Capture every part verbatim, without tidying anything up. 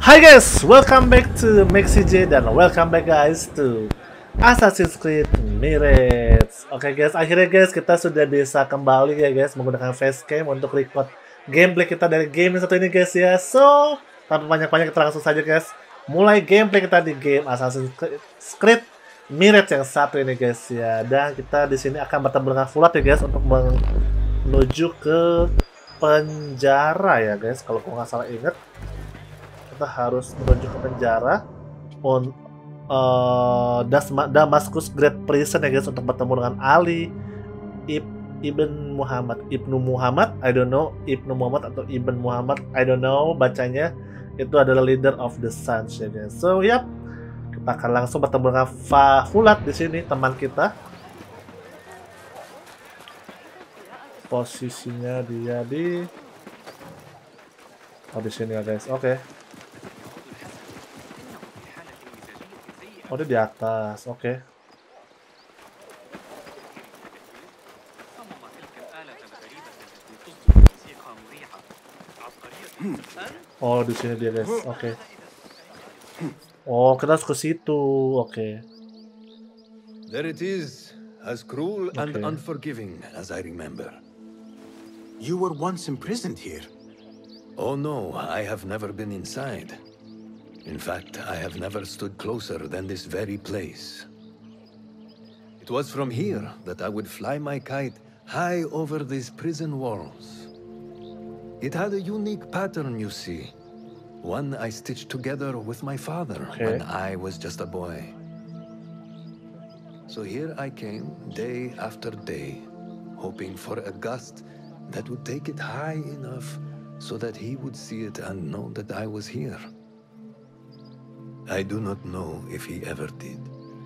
Hi guys, welcome back to MaxiJ dan welcome back guys to Assassin's Creed Mirage. Oke okay guys, akhirnya guys kita sudah bisa kembali ya guys menggunakan facecam untuk record gameplay kita dari game satu ini guys ya. So, tanpa banyak-banyak kita langsung saja guys mulai gameplay kita di game Assassin's Creed Mirage yang satu ini guys ya. Dan kita di sini akan bertemu dengan Fulat ya guys untuk menuju ke penjara ya guys. Kalau aku nggak salah inget, kita harus menuju ke penjara on uh, Damascus Great Prison ya guys untuk bertemu dengan Ali Ib, Ibn Muhammad Ibnu Muhammad I don't know Ibnu Muhammad atau Ibn Muhammad I don't know bacanya, itu adalah leader of the Suns ya guys. So yap, kita akan langsung bertemu dengan Fulat di sini, teman kita. Posisinya dia di oh di sini ya guys. Oke. Okay. Oh, dia di atas, oke. Okay. Oh, di sini dia guys, oke. Okay. Oh, kita harus ke situ, oke. Okay. There it is, as cruel okay. and unforgiving as I remember. You were once imprisoned here. Oh no, I have never been inside. In fact, I have never stood closer than this very place. It was from here that I would fly my kite high over these prison walls. It had a unique pattern, you see. One I stitched together with my father okay. when I was just a boy. So here I came, day after day, hoping for a gust that would take it high enough so that he would see it and know that I was here. I do not know if he ever did.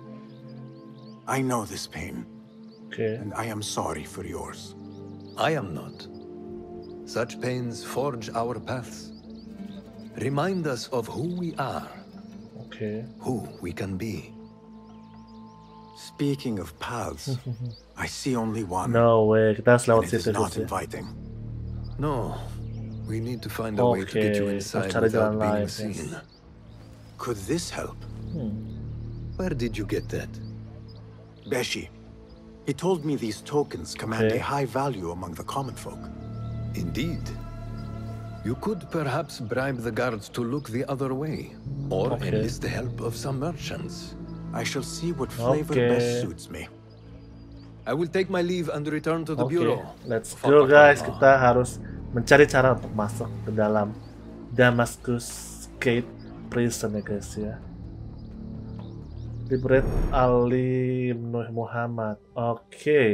I know this pain. Okay. And I am sorry for yours. I am not. Such pains forge our paths. Remind us of who we are. Okay. Who we can be. Speaking of paths, I see only one. No way, kita harus lewat situ. It is not ya. inviting. No. We need to find a okay. way to get you inside without being seen. Yes. Could this help? Hmm. Where did you get that? Beshi. He told me these tokens command okay. a high value among the common folk. Indeed. You could perhaps bribe the guards to look the other way, or okay. enlist the help of some merchants. I shall see what flavor okay. best suits me. I will take my leave and return to the okay. bureau. Let's go guys, kita harus mencari cara untuk masuk ke dalam Damascus Gate Prison ya guys ya. Liberate Ali Ibn Muhammad. Oke. Okay.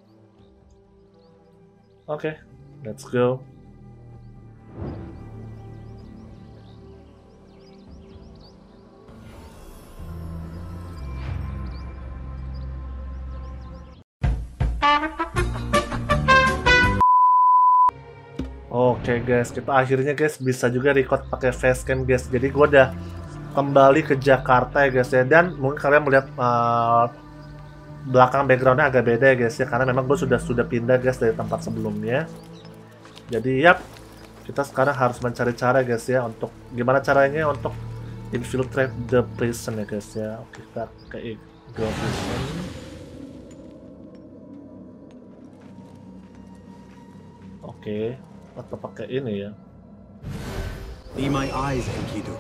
Oke, okay. Let's go. Oke okay guys, kita akhirnya guys bisa juga record pakai facecam guys. Jadi gue udah kembali ke Jakarta ya guys ya. Dan mungkin kalian melihat uh, belakang backgroundnya agak beda ya guys ya, karena memang gue sudah sudah pindah guys dari tempat sebelumnya. Jadi yap, kita sekarang harus mencari cara guys ya untuk gimana caranya untuk infiltrate the prison ya guys ya. Oke, kita ke go prison. Oke. Atau pakai ini ya. Be my eyes, Enkidu.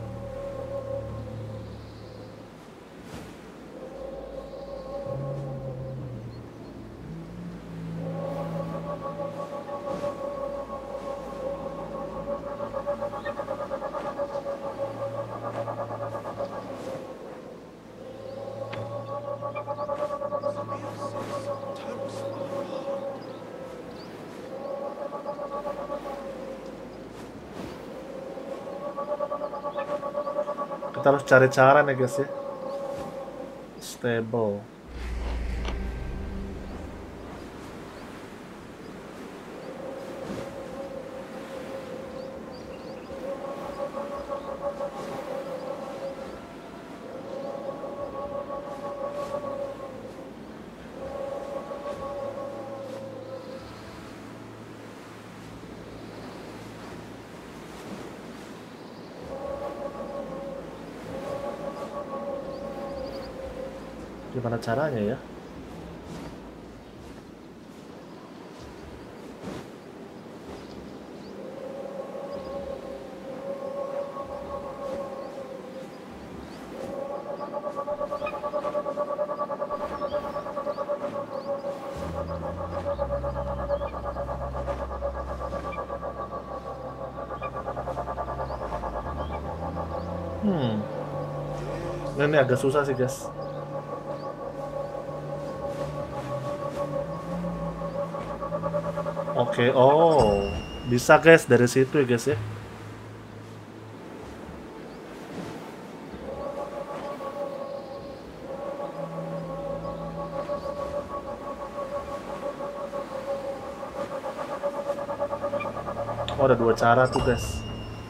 Kita harus cari cara nih guys ya. Stable. Gimana caranya ya? Hmm. Nah, ini agak susah sih, guys. Oke, oh. Bisa, guys, dari situ ya, guys ya. Oh, ada dua cara tuh, guys.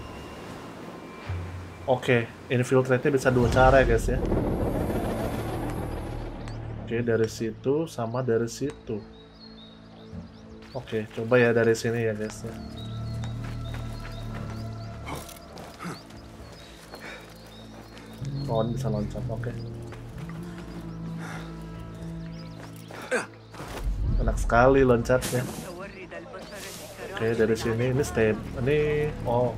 Oke, infiltrate-nya bisa dua cara ya, guys ya. Oke, dari situ sama dari situ. Oke, coba ya dari sini ya, guys ya. Oh, ini bisa loncat, oke. Enak sekali loncatnya. Oke, dari sini ini step. Ini oh.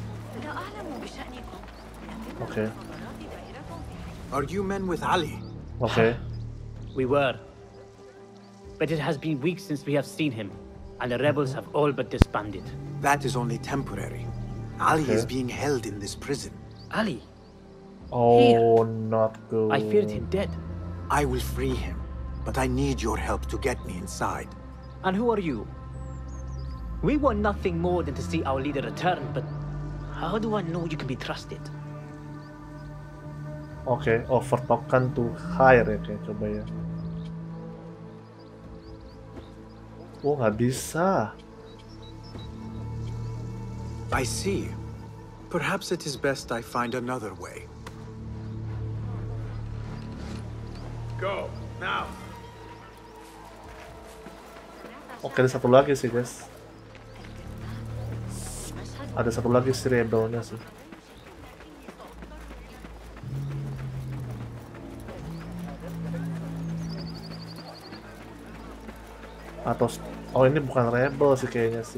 Oke. Are you men with Ali? Oke. We were. But it has been weeks since we have seen him, and the rebels have all but disbanded. That is only temporary. Ali Okay. is being held in this prison. Ali, Oh, not good. I feared him dead. I will free him, but I need your help to get me inside. And who are you? We want nothing more than to see our leader return, but how do I know you can be trusted? Oke, over token to hire ya, kayak coba ya. Oh, nggak bisa. I see. Perhaps it is best I find another way. Go, now. Oke, ada satu lagi sih, guys. Ada satu lagi si rebelnya sih. Atau oh, ini bukan rebel sih kayaknya sih.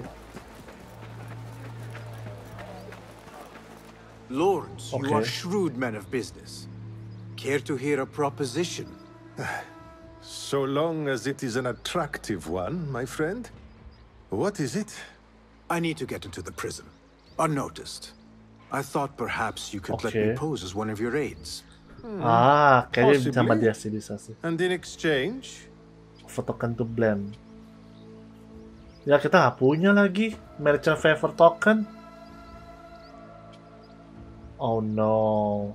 Lords, you Okay. are shrewd men of business. Care to hear a proposition? So long as it is an attractive one, my friend. What is it? I need to get into the prison, unnoticed. I thought perhaps you could let me Okay. pose as one of your aides. Ah, kayaknya sama Possibly. dia sih bisa sih. And in exchange? Over token to blend. Ya kita nggak punya lagi merchant favor token. Oh no.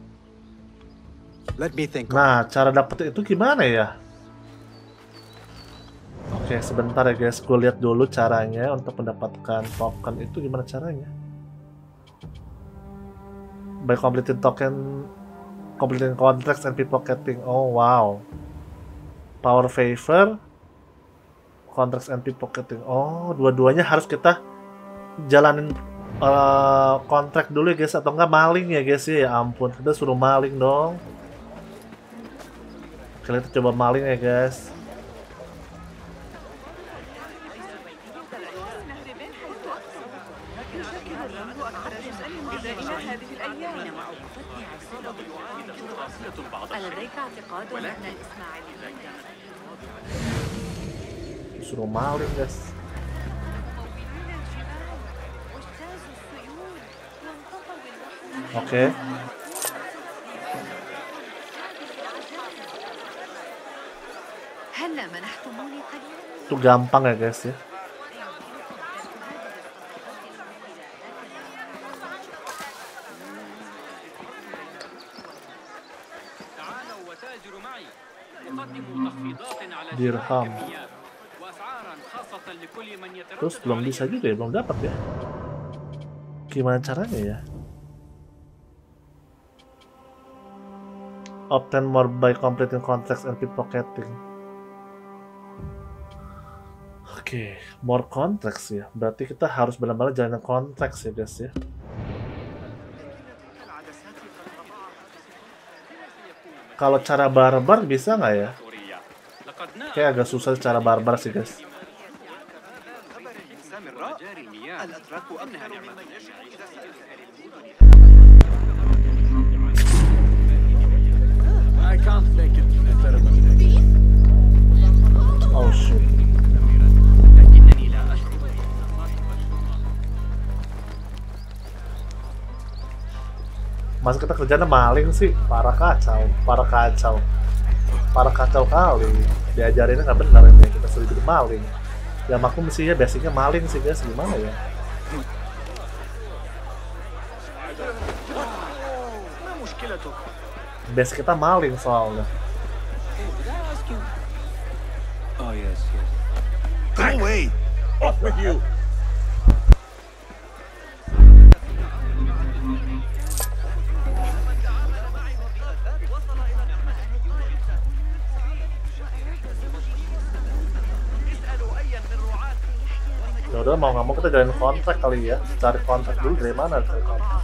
Let me think. of Nah, cara dapet itu gimana ya? Oke, sebentar ya guys. Gue lihat dulu caranya untuk mendapatkan token itu gimana caranya. By completing token, completing contracts and pickpocketing. Oh wow. Power favor, contracts and pickpocketing. Oh, dua-duanya harus kita jalanin uh, kontrak dulu ya guys, atau enggak maling ya guys ya. Ya ampun, kita suruh maling dong. Kita coba maling ya guys. Suruh maling guys. Oke. Itu gampang ya guys ya. Dirham. Terus belum bisa juga ya, belum dapat ya. Gimana caranya ya? Obtain more by completing contracts and pickpocketing. Oke, more contracts ya. Berarti kita harus benar-benar jalanin contracts ya guys ya. Kalau cara barbar bisa nggak ya? Kayak agak susah cara barbar sih guys. Oh shit. Masa kita kerjanya maling sih? Parah kacau, parah kacau. Parah kacau kali. Diajarinnya nggak benar ini, kita suruh jadi maling. Ya aku mestinya basicnya maling sih guys, gimana ya? Base kita maling soalnya. Oh yes, yes. Go away! Off with you! Ya udah mau nggak mau kita jalin kontrak kali ya, cari kontrak dulu dari mana cari kontrak.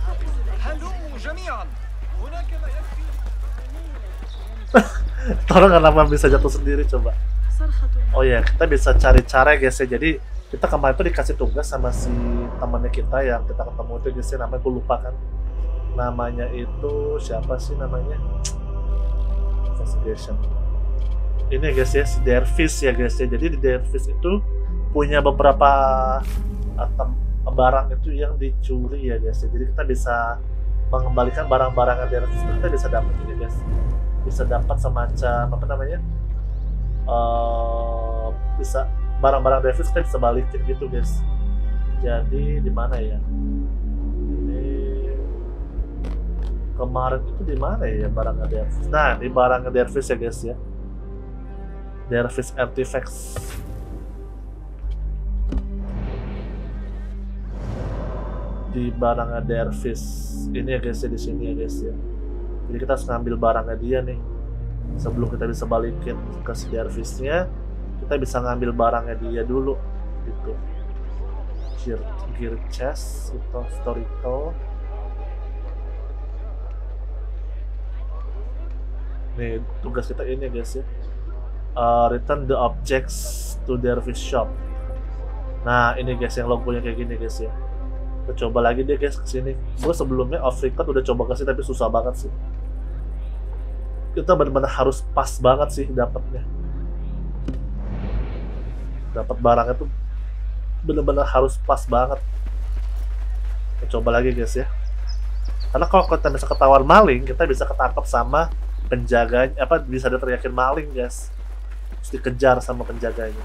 Tolong kenapa bisa jatuh sendiri coba. Oh ya, kita bisa cari cara guys ya. Jadi kita kemarin tuh dikasih tugas sama si temannya kita yang kita ketemu itu guys ya, namanya gue lupa kan. Namanya itu siapa sih namanya? Investigation. Ini guys ya, si Dervis ya guys ya. Jadi di Dervis itu punya beberapa uh, barang itu yang dicuri ya guys ya. Jadi kita bisa mengembalikan barang-barang yang Dervis itu, kita bisa dapat ini guys. Bisa dapat semacam apa namanya? Uh, bisa barang-barang Dervis kita bisa balikin gitu guys. Jadi di mana ya? Ini kemarin itu di mana ya barangnya Dervis? Nah, di barangnya Dervis ya guys ya. Dervis Artifacts. Di barangnya Dervis ini ya guys ya, di sini ya guys ya. Jadi kita harus ngambil barangnya dia nih. Sebelum kita bisa balikin ke si Dervisnya, kita bisa ngambil barangnya dia dulu gitu. Gear, gear chest, itu historical. Nih tugas kita ini guys ya. Uh, return the objects to Dervis shop. Nah ini guys yang logonya kayak gini guys ya. Kita coba lagi deh guys kesini. Gue sebelumnya off record udah coba kasih tapi susah banget sih. Kita benar-benar harus pas banget sih dapatnya. Dapat barangnya tuh benar-benar harus pas banget. Kita coba lagi guys ya. Karena kalau kita bisa ketahuan maling, kita bisa ketangkap sama penjaganya. Apa bisa diteriakin maling guys. Terus dikejar sama penjaganya.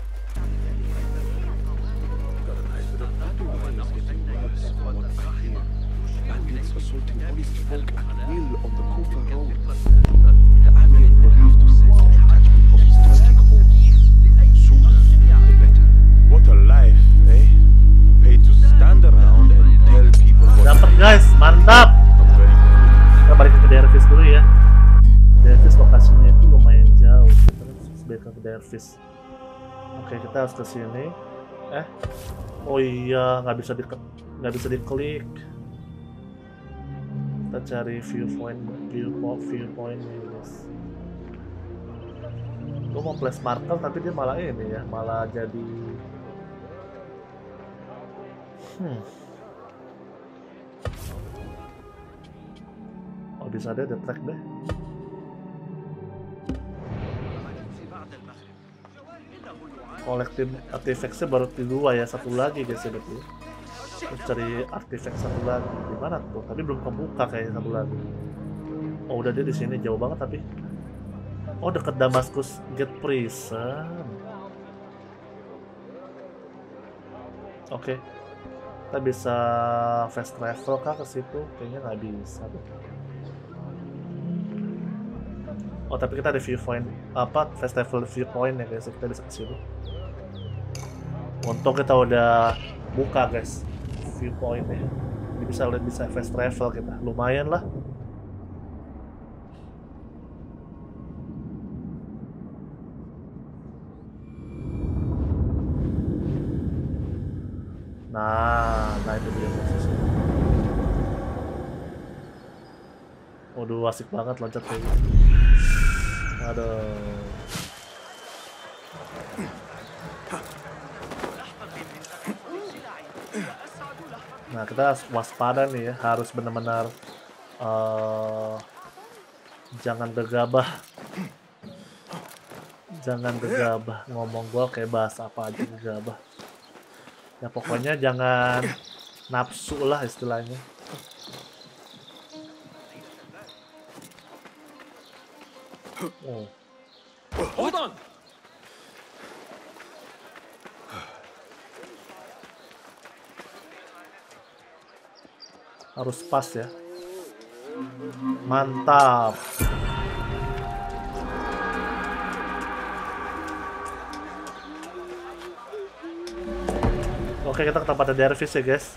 Dapat guys, mantap. Kita balik ke Dervis dulu ya. Dervis lokasinya itu lumayan jauh. Kita harus balik ke Dervis. Oke, kita harus ke sini. Eh, oh iya, nggak bisa di nggak bisa diklik. Kita cari viewpoint, viewpoint, viewpoint nih guys. Gue mau place marker tapi dia malah ini ya, malah jadi. Hmm. Oh bisa deh, track deh. Collective artifacts-nya baru dua ya, satu lagi guys ya betul. Terus cari artifact satu lagi. Gimana tuh? Tapi belum kebuka kayaknya satu lagi. Oh udah dia di sini jauh banget tapi. Oh dekat Damascus Gate Prison. Oke. Okay. Kita bisa fast travel kah ke situ? Kayaknya nggak bisa deh. Oh tapi kita ada viewpoint apa fast travel viewpoint ya guys, kita bisa ke situ. Untung kita udah buka guys viewpoint ya. Ini bisa lihat bisa fast travel kita, lumayan lah. Nah, nah itu dia posisinya. Waduh asik banget loncat kayak gitu. Aduh. Nah, kita harus waspada nih ya, harus benar-benar uh, jangan gegabah. Jangan gegabah, ngomong gua kayak bahasa apa aja gegabah. Ya pokoknya jangan nafsu lah istilahnya. Oh. Hold on. Harus pas ya. Mantap. Oke, kita ke tempatnya Dervis ya guys.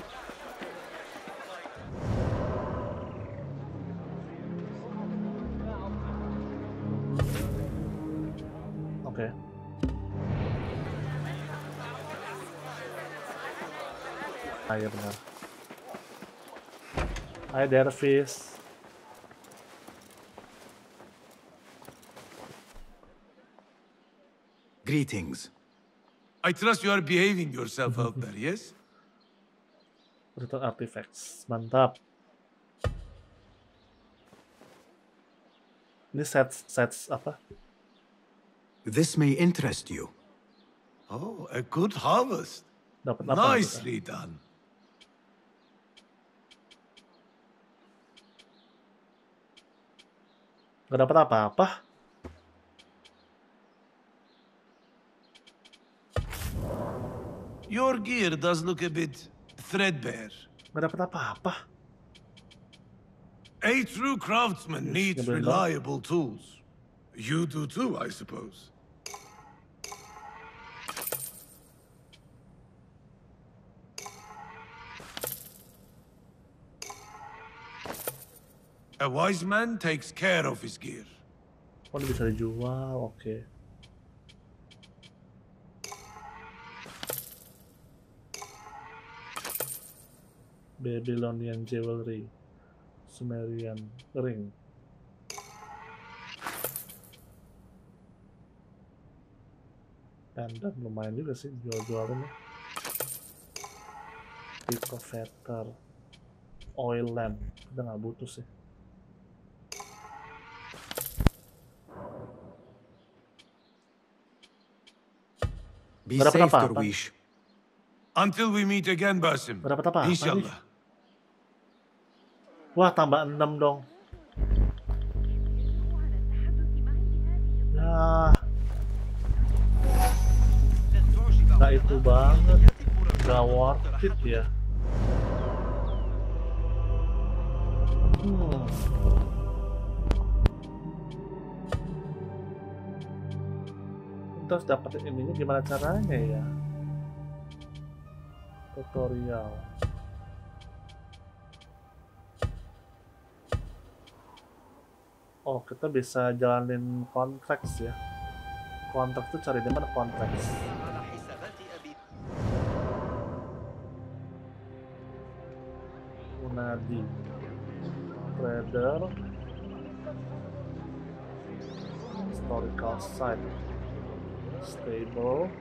Oke. Ah, iya benar. Hai Dervis. Greetings. I trust you are behaving yourself out there, yes? Return artifacts. Mantap. Ini sets sets apa? This may interest you. Oh, a good harvest. Dapat apa? Nicely done. Gak dapat apa-apa. Your gear does look a bit threadbare. Gak dapat apa-apa. A true craftsman needs reliable tools. You do too, I suppose. A wise man takes care of his gear. Oh, ini bisa dijual, oke. Okay. Babylonian Jewelry, Sumerian Ring. Pendant lumayan juga sih jual-jualnya. Picometer, oil lamp, udah nggak butuh sih. Be safe, Darwish. Until we meet again, Basim. Berapa apa? Inshallah. Wah, tambah enam dong. Ya. Nggak itu banget. Nggak worth it ya. Hmm. Terus dapetin ininya gimana caranya ya? Tutorial. Oh, kita bisa jalanin konteks ya. Konteks tuh cari di mana konteks? Unadi, trader, historical site, stable.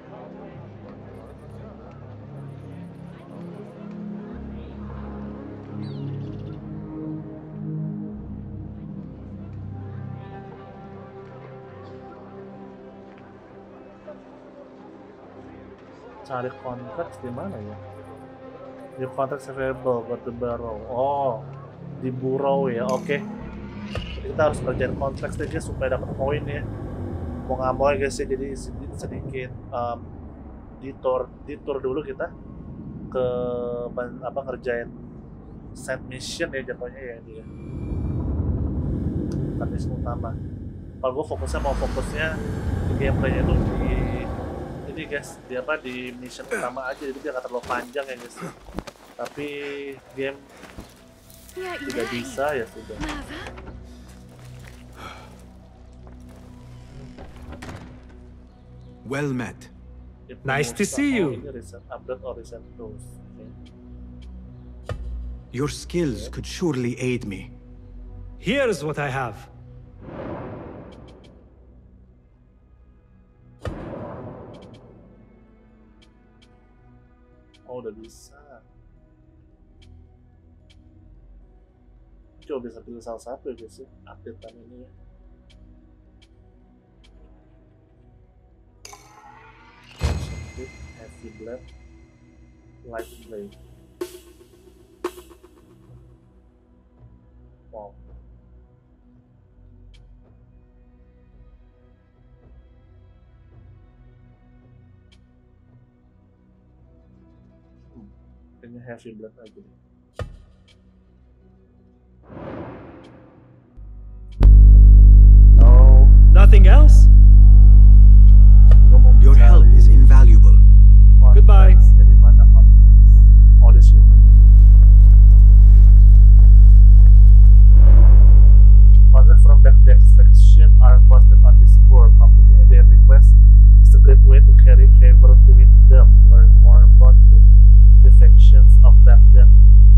Cari konteks di mana ya? Di konteks available, got the barrow. Oh, di burrow ya. Oke. Okay. Kita harus kerjain konteks deh guys supaya dapat poin ya. Mau nggak mau ya guys ya, jadi sedikit um, detour, detour dulu kita ke apa ngerjain side mission ya jatuhnya ya dia. Bukan mission utama. Kalau gue fokusnya mau fokusnya di gameplaynya itu di ini guys, di apa di mission utama aja, jadi dia nggak terlalu panjang ya guys. Tapi game tidak bisa ya sudah. Well met. Nice to see you. Update or recent tools. Okay. Your skills could surely aid me. Here's what I have. udah bisa. Coba bisa pilih salah satu ya guys ya, updatean ini ya. Heavy blade, light blade. Wow. Hmm. Kayaknya heavy blade aja deh. No. Nothing else? Your help is invaluable. Goodbye. All this shit. Orders from back the extraction are posted on this board. Completing their request is a great way to carry favor with them. Learn more about the defections of back them in the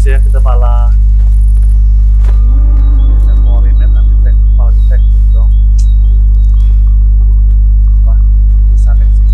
miss ya, kita malah memori map nanti tek malah di tek dong. Wah, bisa next sih.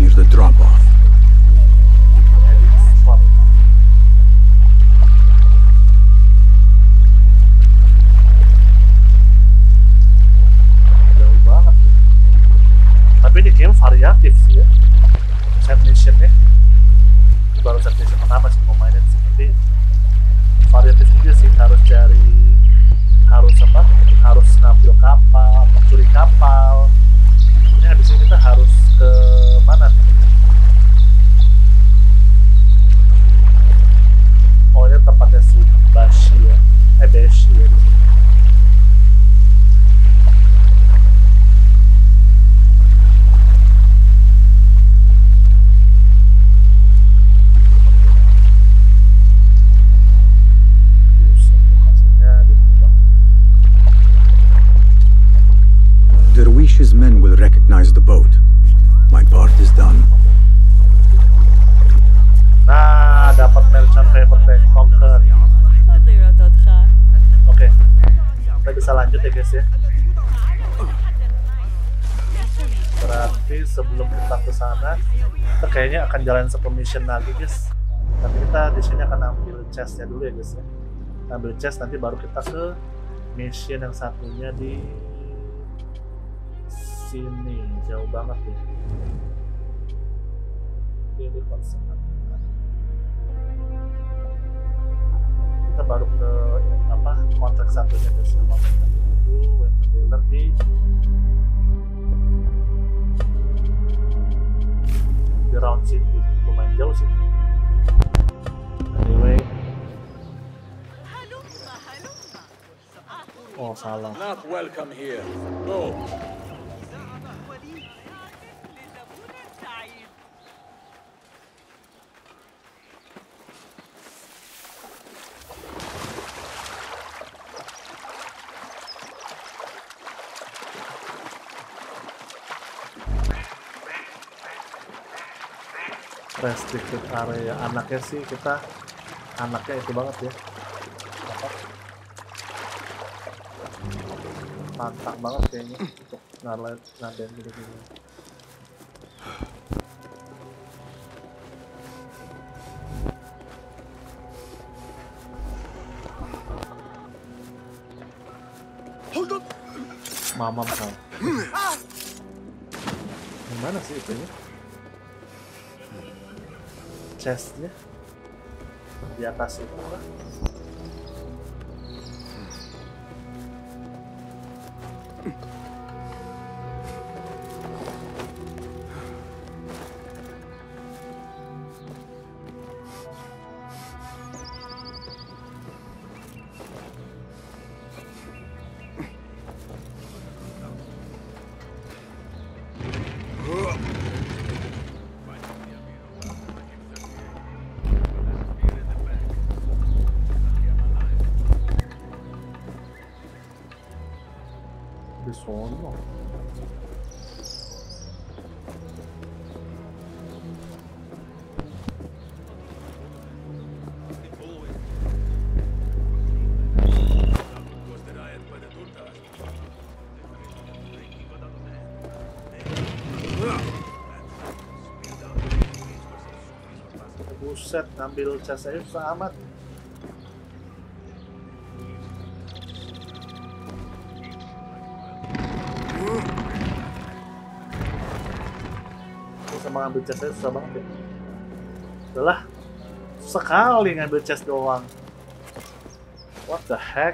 near the drop-off. Jauh banget ya. Tapi ini game variatif sih ya. Set missionnya. Ini baru set mission pertama sih mau mainin sih. Tapi variatif juga sih, harus cari, harus apa? Harus ngambil kapal, mencuri kapal. Ini habis ini kita harus ke mana nih? Oh ini tempatnya si Bashi ya, eh Bashi ya. Derwish's men will recognize the boat. My part is done. Nah, dapat merchant favor bank token. Oke, kita bisa lanjut ya guys ya. Berarti sebelum kita ke sana, kita kayaknya akan jalan satu mission lagi guys. Tapi kita di sini akan ambil chestnya dulu ya guys ya. Ambil chest nanti baru kita ke mission yang satunya di sini, jauh banget ya. Ini konsep. Kita baru ke apa kontrak satunya guys. Kontrak satu itu weapon dealer di di Round City. Lumayan jauh sih. Anyway. Oh salah. Not welcome here. Go. Restricted area, anaknya sih kita anaknya itu banget ya, apa pantang banget kayaknya untuk ngalahin ngadain gitu-gitu. Mamam kau gimana sih itu ya? Chestnya di atas itu lah. Di sono. Buset, ngambil cas saya susah amat. Sama ngambil chest saya susah banget ya. Udahlah, susah kali ngambil chest doang. What the heck?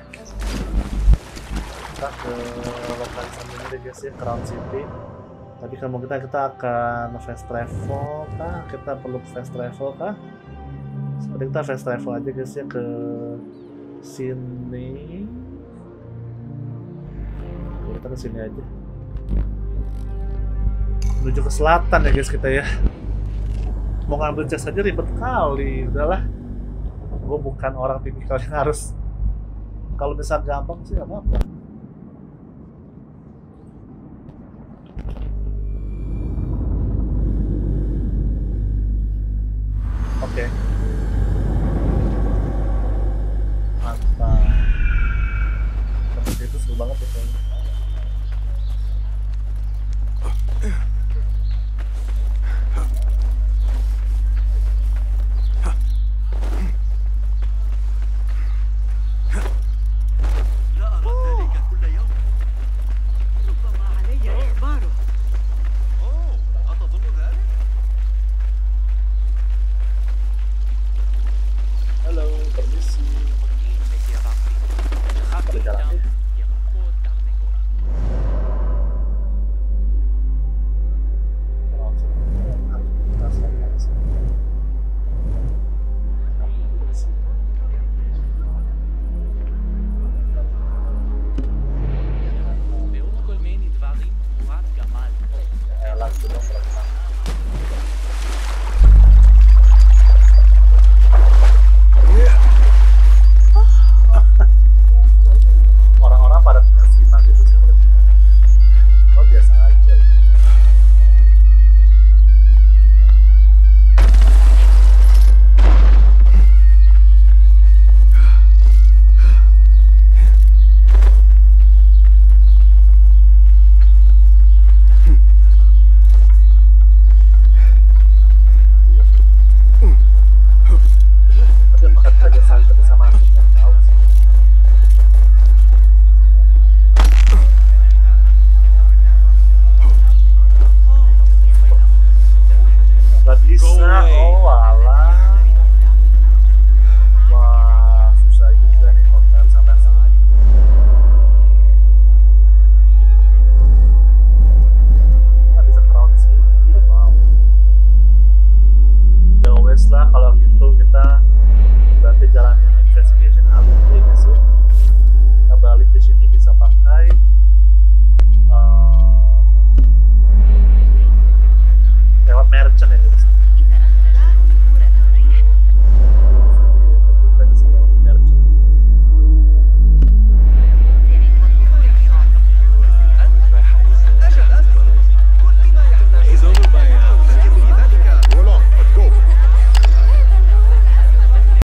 Kita ke lokasi ini deh guys ya, Crown City. Tapi kalau kita kita akan fast travel kah? Kita perlu fast travel kah? Seperti kita fast travel aja guys ya ke sini. Kita ke sini aja. Menuju ke selatan ya guys kita ya. Mau ngambil chest aja ribet kali. Udahlah, gue bukan orang tipikal yang harus, kalau bisa gampang sih gak apa-apa.